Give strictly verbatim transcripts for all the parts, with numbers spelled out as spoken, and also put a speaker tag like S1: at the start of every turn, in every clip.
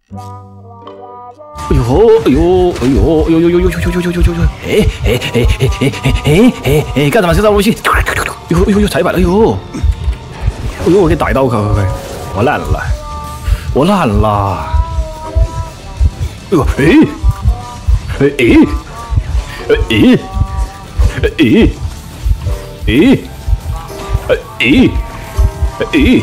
S1: 哎呦哎呦哎呦哎呦呦呦呦呦呦呦呦呦呦！哎哎哎哎哎哎哎哎！干什么？这招武器！呦呦呦！踩板！哎呦！哎呦！我给打一刀！快快快！我烂了！我烂了！哎呦！哎哎哎哎哎哎哎哎哎！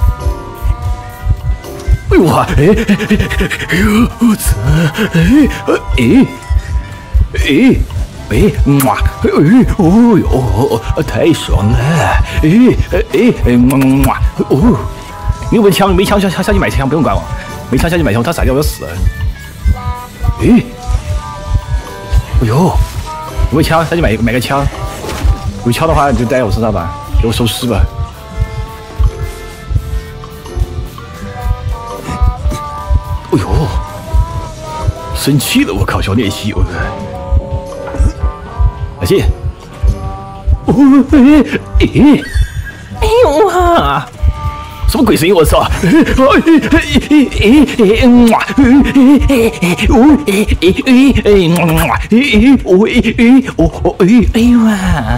S1: 哎呦哇！哎哎哎呦！我操！哎哎哎哎哇！哎哦哟！太爽了！哎哎哎哇！哦！你有没有枪？没枪下下去买枪，不用管我。没枪下去买枪，他闪掉我就死了。哎！哎呦！有没有枪？下去买买个枪。有枪的话你就带我身上吧，给我收尸吧。哎呦！生气了，我靠！小练习，我靠！感谢。哦，哎哎哎呦啊！什么鬼声音？我操！哎哎哎哎哇！哎哎哎哦哎哎哎哇！哎哎哦哎哎哦哦哎哎哇！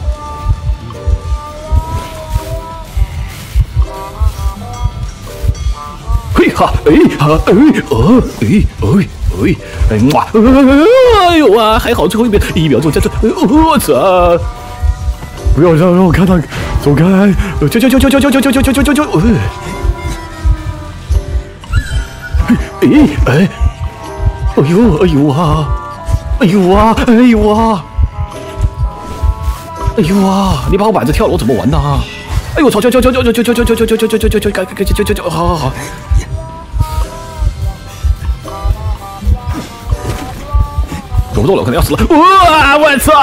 S1: 嘿哈哎哈哎哦哎哦。哎，哎哇！哎呦啊！还好最后一秒，一秒钟在这，我操！不要让让我看他，走开！救救救救救救救救救救救救！哎哎！哎呦哎呦啊！哎呦啊！哎呦啊！哎呦啊！你把我板子跳了，我怎么玩呢？哎呦操！救救救救救救救救救救救救救救救救救救救！好好好！走不动了，我可能要死了！哇！我操！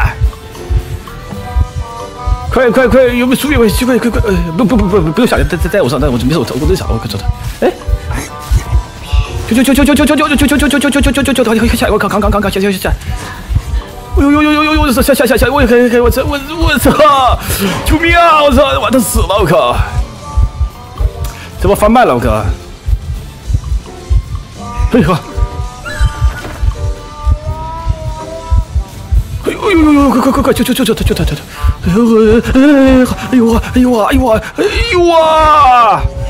S1: 快快快！有没有出有没有机会？快快！呃，不不不不不用想，在在在我上，在我没事，我我真想，我可操他！哎！救救救救救救救救救救救救救救救救救！下我靠！扛扛扛扛！下下下下！哎呦呦呦呦呦呦！下下下下！我可可我操！我我操！救命啊！我操！完他死了！我靠！怎么翻慢了？我靠！哎呀！哎呦呦呦！快快快快！救救救救他！救他！救他！哎呦！哎呦！哎呦！哎呦！哎呦！哎呦！哎呦！